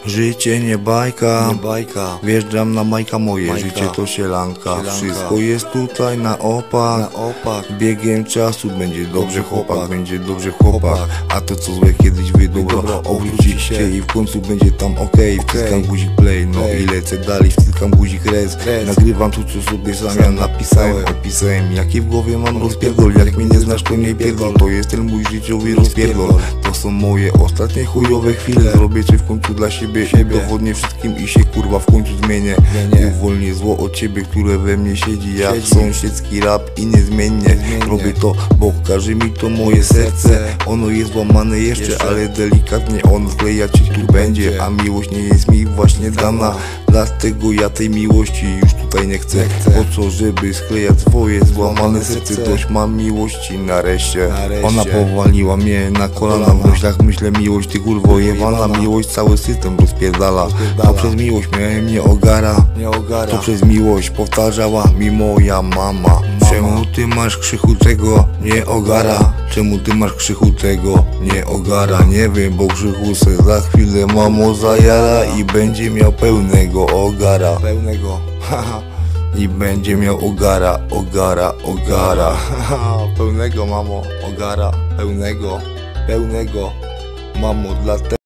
Życie nie bajka, wjeżdżam na majka moje, życie to sielanka. Wszystko jest tutaj na opak, biegiem czasu będzie dobrze chłopak, będzie dobrze chłopak. A to co złe kiedyś dobro obróci się i w końcu będzie tam okej. Wciskam guzik play, no i lecę dalej, wciskam guzik res. Nagrywam tu co sobie zamian napisałem, opisałem jaki w głowie mam rozpierdol. Jak mnie nie znasz to nie pierdol, to jest ten mój życiowy rozpierdol. To są moje ostatnie chujowe chwile, zrobię coś w końcu dla siebie. Udowodnię wszystkim i się kurwa w końcu zmienię. Uwolnię zło od ciebie, które we mnie siedzi jak sąsiedzki rap i niezmiennie robię to, bo każe mi to moje serce. Ono jest złamane jeszcze, ale delikatnie on wklejać się tu będzie. A miłość nie jest mi właśnie dana, dlatego ja tej miłości już tutaj nie chcę. Po co żeby sklejać swoje złamane serce, dość mam miłości nareszcie. Ona powaliła mnie na kolana, w myślach myślę miłość ty kurwo jebana. Miłość cały system rozpierdala, to przez miłość mnie ogara. To przez miłość powtarzała mi moja mama. Czemu ty masz krzychu tego nie ogara? Czemu ty masz krzychu tego nie ogara? Nie wiem, bo krzychu se za chwilę mamo zajara i będzie miał pełnego ogara. I będzie miał ogara. Pełnego mamo, ogara, pełnego, mamo, dlatego